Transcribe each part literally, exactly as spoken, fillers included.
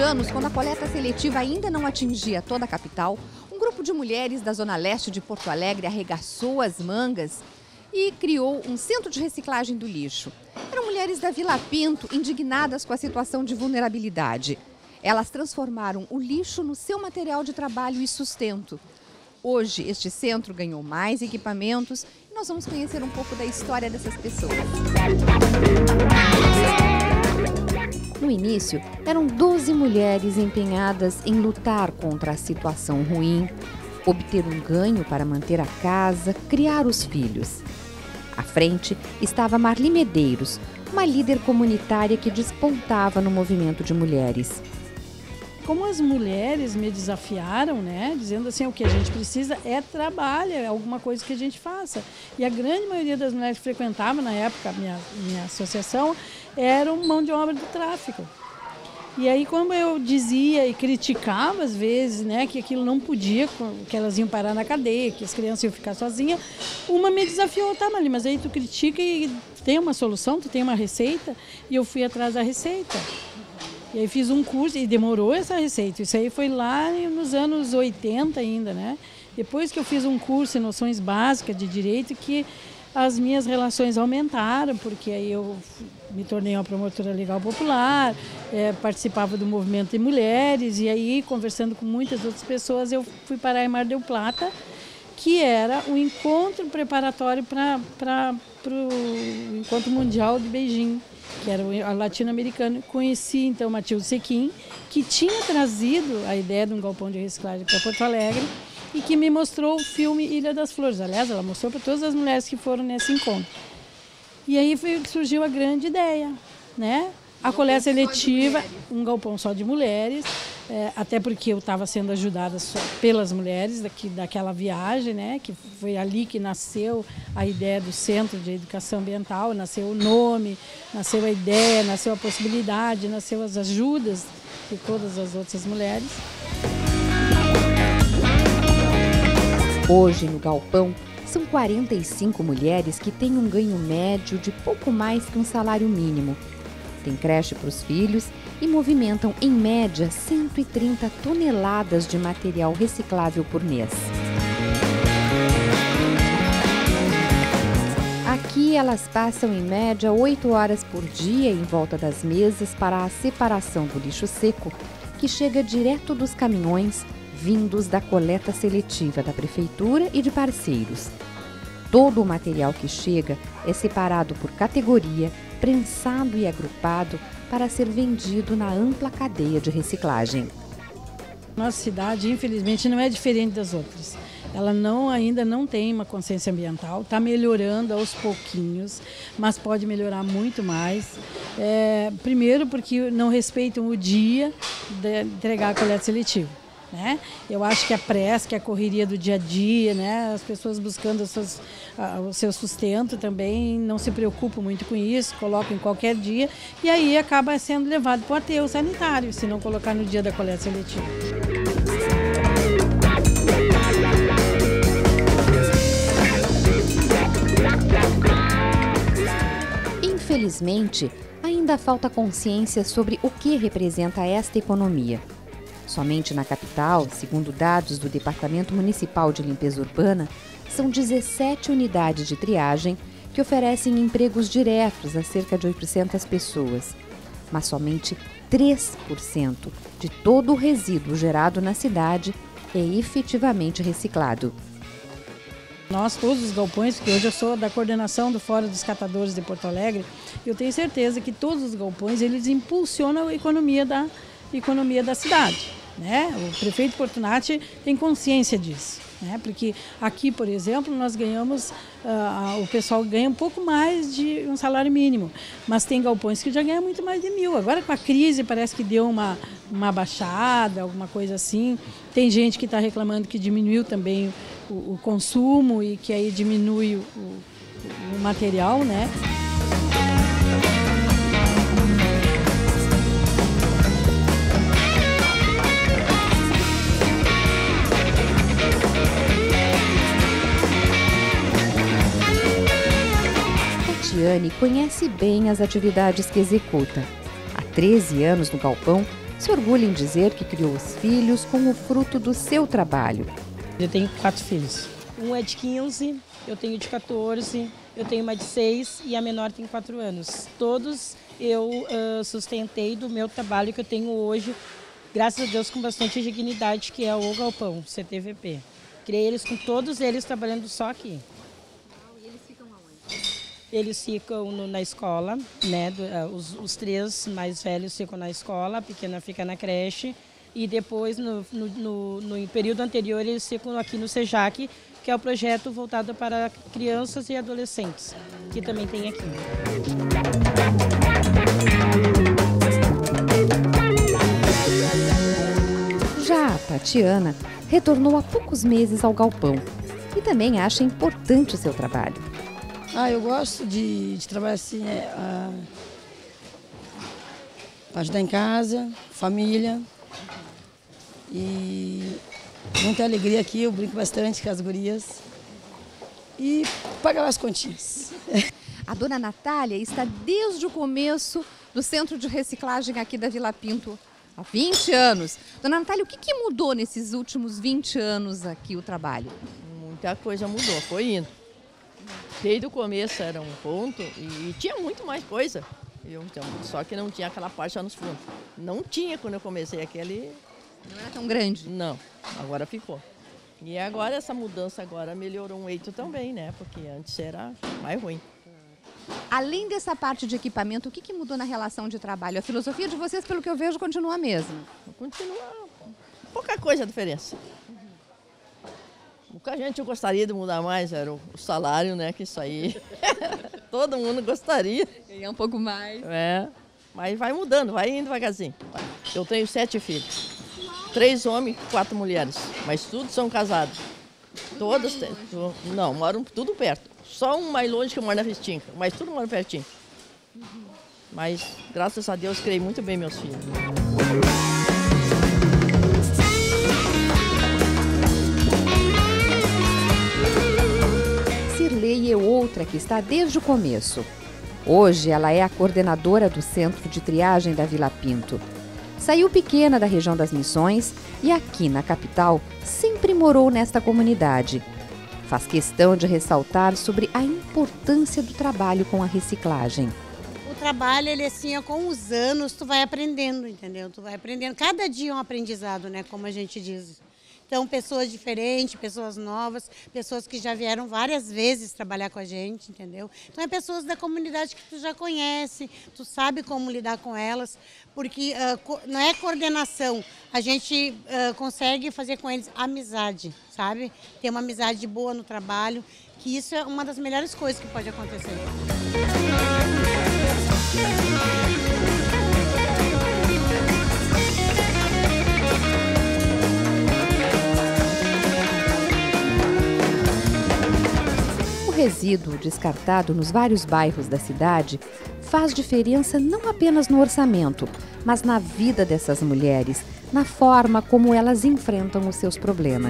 anos, quando a coleta seletiva ainda não atingia toda a capital, um grupo de mulheres da zona leste de Porto Alegre arregaçou as mangas e criou um centro de reciclagem do lixo. Eram mulheres da Vila Pinto, indignadas com a situação de vulnerabilidade. Elas transformaram o lixo no seu material de trabalho e sustento. Hoje, este centro ganhou mais equipamentos e nós vamos conhecer um pouco da história dessas pessoas. No início, eram doze mulheres empenhadas em lutar contra a situação ruim, obter um ganho para manter a casa, criar os filhos. À frente estava Marli Medeiros, uma líder comunitária que despontava no movimento de mulheres. Como as mulheres me desafiaram, né, dizendo assim, o que a gente precisa é trabalho, é alguma coisa que a gente faça. E a grande maioria das mulheres que frequentavam na época a minha, minha associação eram mão de obra do tráfico. E aí, como eu dizia e criticava às vezes, né, que aquilo não podia, que elas iam parar na cadeia, que as crianças iam ficar sozinhas, uma me desafiou, tá, Marli, mas aí tu critica e tem uma solução, tu tem uma receita, e eu fui atrás da receita. E aí fiz um curso e demorou essa receita. Isso aí foi lá nos anos oitenta ainda, né? Depois que eu fiz um curso em noções básicas de direito, que as minhas relações aumentaram, porque aí eu me tornei uma promotora legal popular, é, participava do movimento de mulheres, e aí, conversando com muitas outras pessoas, eu fui parar em Mar del Plata, que era o encontro preparatório para o Encontro Mundial de Beijing, que era o latino-americano. Conheci então Matilde Sequim, que tinha trazido a ideia de um galpão de reciclagem para Porto Alegre e que me mostrou o filme Ilha das Flores. Aliás, ela mostrou para todas as mulheres que foram nesse encontro. E aí foi, surgiu a grande ideia, né? A coleta seletiva, um galpão só de mulheres, é, até porque eu estava sendo ajudada só pelas mulheres daqui, daquela viagem, né? Que foi ali que nasceu a ideia do Centro de Educação Ambiental, nasceu o nome, nasceu a ideia, nasceu a possibilidade, nasceu as ajudas de todas as outras mulheres. Hoje, no galpão, são quarenta e cinco mulheres que têm um ganho médio de pouco mais que um salário mínimo. Tem creche para os filhos e movimentam, em média, cento e trinta toneladas de material reciclável por mês. Aqui elas passam, em média, oito horas por dia em volta das mesas para a separação do lixo seco, que chega direto dos caminhões vindos da coleta seletiva da prefeitura e de parceiros. Todo o material que chega é separado por categoria, prensado e agrupado para ser vendido na ampla cadeia de reciclagem. Nossa cidade, infelizmente, não é diferente das outras. Ela não, ainda não tem uma consciência ambiental, está melhorando aos pouquinhos, mas pode melhorar muito mais. É, primeiro porque não respeitam o dia de entregar a coleta seletiva. Né? Eu acho que a pressa, que a correria do dia a dia, né? As pessoas buscando os seus, uh, o seu sustento também não se preocupam muito com isso, colocam em qualquer dia e aí acaba sendo levado para o aterro sanitário, se não colocar no dia da coleta seletiva. Infelizmente, ainda falta consciência sobre o que representa esta economia. Somente na capital, segundo dados do Departamento Municipal de Limpeza Urbana, são dezessete unidades de triagem que oferecem empregos diretos a cerca de oitocentas pessoas. Mas somente três por cento de todo o resíduo gerado na cidade é efetivamente reciclado. Nós, todos os galpões, porque hoje eu sou da coordenação do Fórum dos Catadores de Porto Alegre, eu tenho certeza que todos os galpões eles impulsionam a economia da, economia da cidade. Né? O prefeito Portunati tem consciência disso, né? Porque aqui, por exemplo, nós ganhamos, uh, o pessoal ganha um pouco mais de um salário mínimo, mas tem galpões que já ganham muito mais de mil. Agora com a crise parece que deu uma, uma baixada, alguma coisa assim. Tem gente que está reclamando que diminuiu também o, o consumo e que aí diminui o, o, o material, né? Tatiane conhece bem as atividades que executa. Há treze anos no galpão, se orgulha em dizer que criou os filhos com o fruto do seu trabalho. Eu tenho quatro filhos. Um é de quinze, eu tenho de quatorze, eu tenho uma de seis e a menor tem quatro anos. Todos eu uh, sustentei do meu trabalho que eu tenho hoje, graças a Deus, com bastante dignidade, que é o Galpão, C T V P. Criei eles com todos eles trabalhando só aqui. E eles ficam aonde? Eles ficam no, na escola, né? Do, uh, os, os três mais velhos ficam na escola, a pequena fica na creche. E depois, no, no, no, no período anterior, eles ficam aqui no SEJAC, que é o projeto voltado para crianças e adolescentes, que também tem aqui. Já a Tatiana retornou há poucos meses ao galpão e também acha importante o seu trabalho. Ah, eu gosto de, de trabalhar assim, é, a, ajudar em casa, família. E muita alegria aqui, eu brinco bastante com as gurias. E pagar as continhas. A dona Natália está desde o começo do centro de reciclagem aqui da Vila Pinto há vinte anos. Dona Natália, o que, que mudou nesses últimos vinte anos aqui o trabalho? Muita coisa mudou, foi indo. Desde o começo era um ponto e tinha muito mais coisa. Eu, então, só que não tinha aquela parte lá nos fundos. Não tinha quando eu comecei aquele... Não era tão grande? Não, agora ficou. E agora essa mudança agora melhorou um eito também, né? Porque antes era mais ruim. Além dessa parte de equipamento, o que, que mudou na relação de trabalho? A filosofia de vocês, pelo que eu vejo, continua a mesma. Continua pouca coisa a diferença. O que a gente gostaria de mudar mais era o salário, né? Que isso aí todo mundo gostaria. Ganhar um pouco mais. É, mas vai mudando, vai indo devagarzinho. Eu tenho sete filhos. Três homens, quatro mulheres, mas todos são casados. Todos têm. Não, moram tudo perto. Só um mais longe que mora na Restinga, mas tudo mora pertinho. Mas, graças a Deus, criei muito bem meus filhos. Cirlei é outra que está desde o começo. Hoje ela é a coordenadora do Centro de Triagem da Vila Pinto. Saiu pequena da região das Missões e aqui na capital sempre morou nesta comunidade. Faz questão de ressaltar sobre a importância do trabalho com a reciclagem. O trabalho, ele assim, com os anos, tu vai aprendendo, entendeu? Tu vai aprendendo. Cada dia é um aprendizado, né? Como a gente diz. Então, pessoas diferentes, pessoas novas, pessoas que já vieram várias vezes trabalhar com a gente, entendeu? Então, é pessoas da comunidade que tu já conhece, tu sabe como lidar com elas, porque uh, não é coordenação, a gente uh, consegue fazer com eles amizade, sabe? Ter uma amizade boa no trabalho, que isso é uma das melhores coisas que pode acontecer. O resíduo descartado nos vários bairros da cidade faz diferença não apenas no orçamento, mas na vida dessas mulheres, na forma como elas enfrentam os seus problemas.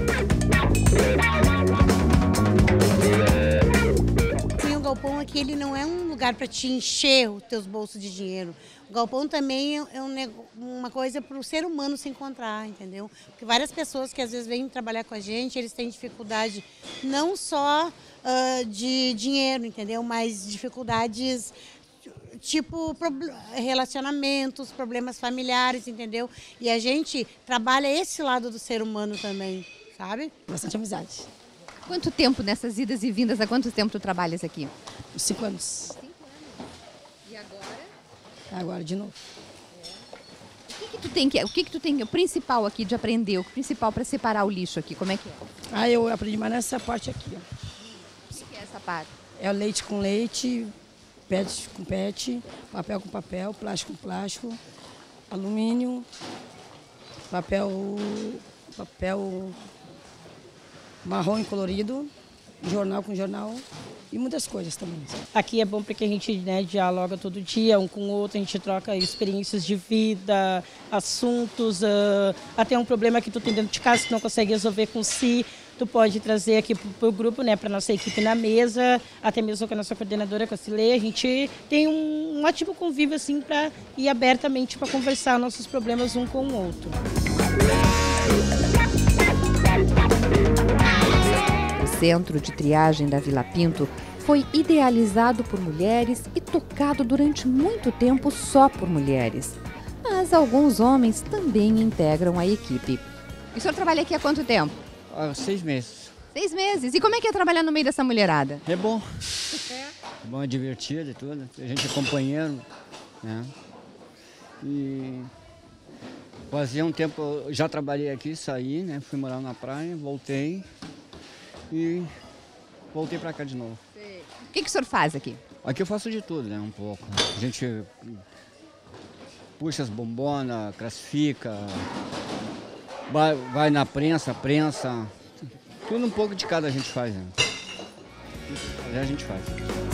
Sim, o galpão aqui ele não é um lugar para te encher os teus bolsos de dinheiro. O galpão também é um, uma coisa para o ser humano se encontrar, entendeu? Porque várias pessoas que às vezes vêm trabalhar com a gente, eles têm dificuldade não só uh, de dinheiro, entendeu? Mas dificuldades tipo relacionamentos, problemas familiares, entendeu? E a gente trabalha esse lado do ser humano também, sabe? Bastante amizade. Quanto tempo nessas idas e vindas? Há quanto tempo tu trabalhas aqui? Cinco anos. Cinco anos. E agora? Agora de novo. É. O que que tu tem que, o que que tu tem, o principal aqui de aprender, o principal para separar o lixo aqui, como é que é? Ah, eu aprendi mais nessa parte aqui, ó. O que que é essa parte? É leite com leite, pet com pet, papel com papel, plástico com plástico, alumínio, papel, papel marrom colorido, jornal com jornal e muitas coisas também. Aqui é bom porque a gente, né, dialoga todo dia um com o outro, a gente troca experiências de vida, assuntos, uh, até um problema que tu tem dentro de casa que não consegue resolver com si. tu pode trazer aqui para o grupo, né, para nossa equipe na mesa, até mesmo com a nossa coordenadora, com a Cilei, a gente tem um, um ótimo convívio assim para ir abertamente para conversar nossos problemas um com o outro. O Centro de Triagem da Vila Pinto foi idealizado por mulheres e tocado durante muito tempo só por mulheres. Mas alguns homens também integram a equipe. E o senhor trabalha aqui há quanto tempo? Há seis meses. Seis meses. E como é que é trabalhar no meio dessa mulherada? É bom. É bom, é divertido e tudo. A gente é companheiro, né? E fazia um tempo, eu já trabalhei aqui, saí, né? Fui morar na praia, voltei e voltei pra cá de novo. O que, que o senhor faz aqui? Aqui eu faço de tudo, né? Um pouco. A gente puxa as bombonas, classifica, vai, vai na prensa, prensa, tudo um pouco de cada a gente faz, né? Tudo a gente faz.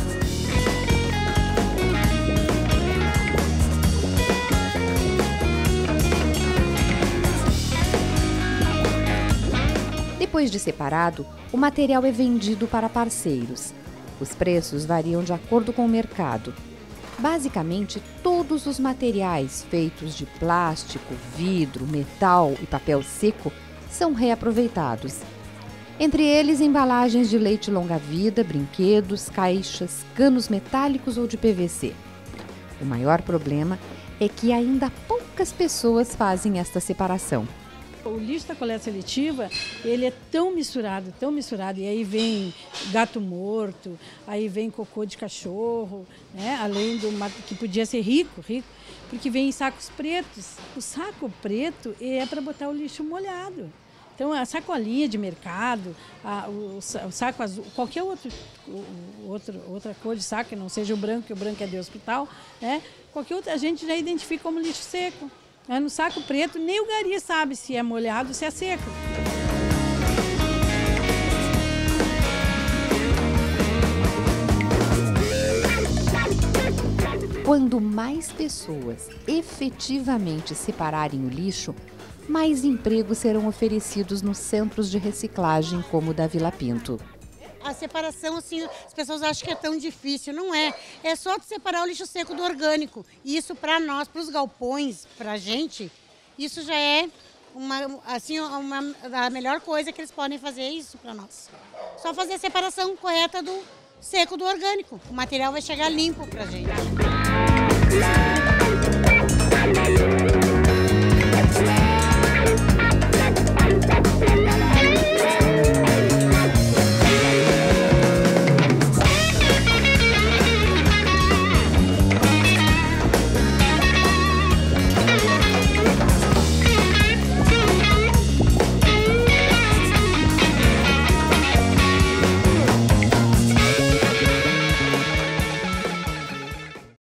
Depois de separado, o material é vendido para parceiros. Os preços variam de acordo com o mercado. Basicamente, todos os materiais feitos de plástico, vidro, metal e papel seco são reaproveitados. Entre eles, embalagens de leite longa-vida, brinquedos, caixas, canos metálicos ou de P V C. O maior problema é que ainda poucas pessoas fazem esta separação. O lixo da coleta seletiva, ele é tão misturado, tão misturado, e aí vem gato morto, aí vem cocô de cachorro, né? Além do que podia ser rico, rico, porque vem em sacos pretos. O saco preto é para botar o lixo molhado. Então, a sacolinha de mercado, a, o, o saco azul, qualquer outro, outro, outra cor de saco, que não seja o branco, que o branco é de hospital, né? Qualquer outra, a gente já identifica como lixo seco. No saco preto, nem o gari sabe se é molhado ou se é seco. Quando mais pessoas efetivamente separarem o lixo, mais empregos serão oferecidos nos centros de reciclagem como o da Vila Pinto. A separação, assim, as pessoas acham que é tão difícil. Não é. É só de separar o lixo seco do orgânico. E isso para nós, para os galpões, para a gente, isso já é uma, assim, uma, a melhor coisa que eles podem fazer, é isso para nós. Só fazer a separação correta do seco do orgânico. O material vai chegar limpo para a gente.